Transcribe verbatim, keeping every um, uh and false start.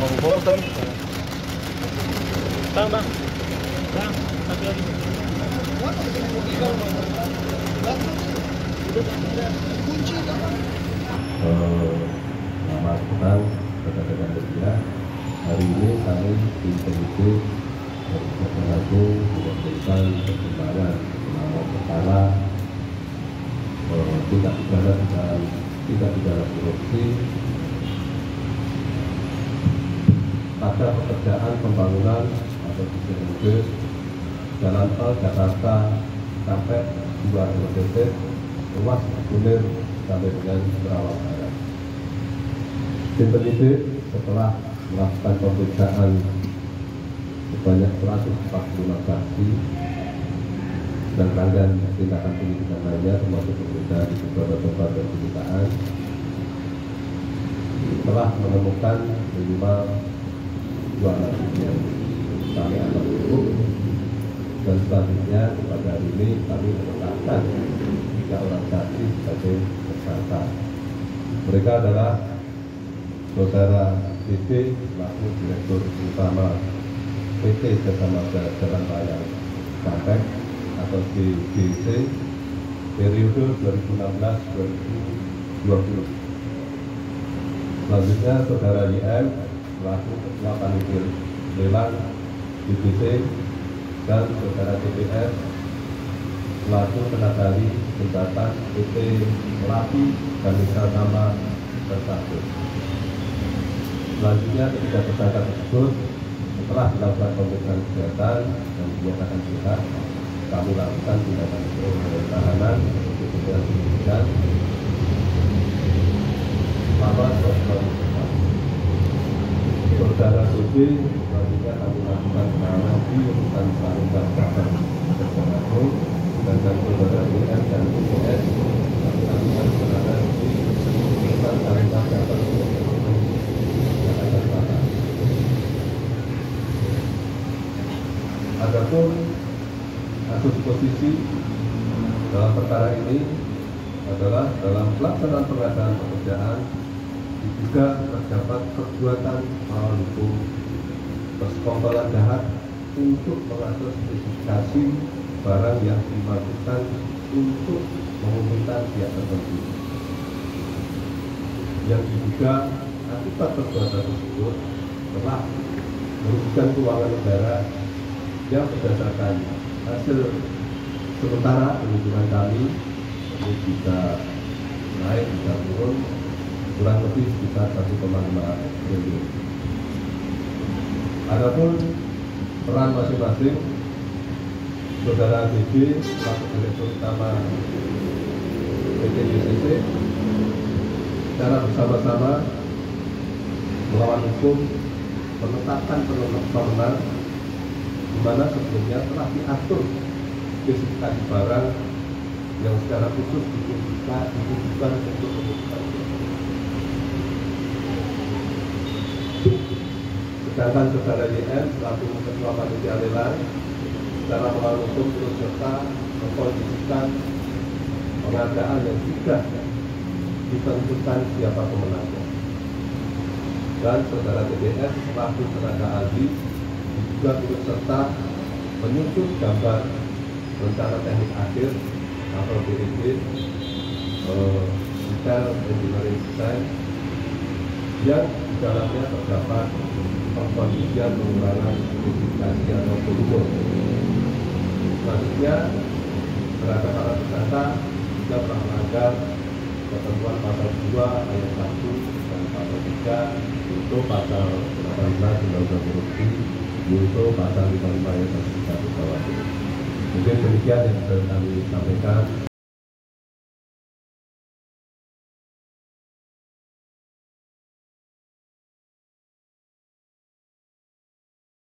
mau bolos tadi. Bang, bang. Bang, satu lagi. Selamat petang rekan-rekan media. Hari ini kami di penyidik dari Kejaksaan Agung menyampaikan perkembangan selama perkara tindak pidana dan tindak pidana korupsi pada pekerjaan pembangunan atau B P M D Jalan Tol Jakarta sampai dua titik ruas Kunir sampai dengan Kerawang Barat. Tim penyidik setelah melakukan pemeriksaan sebanyak seratus empat puluh lima saksi dan rangkaian tindakan penyidikan lainnya termasuk pemeriksaan di beberapa tempat dan penyitaan telah menemukan minimal dua alat bukti yang kami anggap cukup, dan selanjutnya pada hari ini kami menetapkan tiga orang saksi sebagai tersangka. Mereka adalah Saudara D D selaku Direktur Utama P T Jasa Marga Jalan Raya Cikampek atau D J C periode dua ribu enam belas sampai dua ribu dua puluh. Selanjutnya Saudara Y M selaku Ketua Panitia Lelang D B C dan Saudara T P S selaku tenaga ahli jembatan P T Melapi dan Misal Nama tersebut. Selanjutnya ketiga tersangka tersebut setelah dilakukan pemeriksaan kesehatan dan dinyatakan sehat, kami lakukan tindakan tahanan untuk kemudian penyidikan selama dua tahun. Saudara Suci selanjutnya kami lakukan penahanan di rutan Saringan Cabang Kejaksaan Agung, dan saudara Y M dan T P S kami lakukan penahanan di rutan Saringan Cabang Adapun kasus posisi dalam perkara ini adalah dalam pelaksanaan pengadaan pekerjaan diduga terdapat perbuatan melawan hukum persekongkolan jahat untuk mengatur spesifikasi barang yang dimaksudkan untuk menguntungkan pihak tertentu. Yang diduga akibat perbuatan tersebut telah merugikan keuangan negara yang berdasarkan hasil sementara perhitungan kami ini bisa naik, bisa turun kurang lebih sekitar satu koma lima triliun. Adapun peran masing-masing Saudara D J selaku Direktur Utama P T J C C secara bersama-sama melawan hukum menetapkan pemenang di mana sebelumnya telah diatur spesifikasi barang yang secara khusus ditujukan ditujukan untuk kebutuhan. Sedangkan Saudara Y M selaku Ketua Panitia Lelang secara melawan hukum terus serta mengkondisikan pengadaan yang sudah ditentukan siapa pemenangnya. Dan Saudara T D S selaku tenaga ahli juga turut serta menyusun gambar rencana teknik akhir atau D E D uh, Detail Engineering Design yang di dalamnya terdapat pengkondisian pengurangan spesifikasi atau volume. Selanjutnya terhadap para tersangka juga telah melanggar ketentuan pasal dua ayat satu dan pasal tiga untuk pasal delapan belas Undang-Undang Korupsi untuk pasal lima puluh lima ayat satu Mungkin demikian yang bisa kami sampaikan.